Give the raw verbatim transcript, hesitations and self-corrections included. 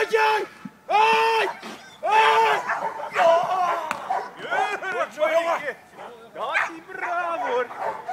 Jan! Hoi! Hoi! Goed zo, jongen. Gaat die braaf, hoor.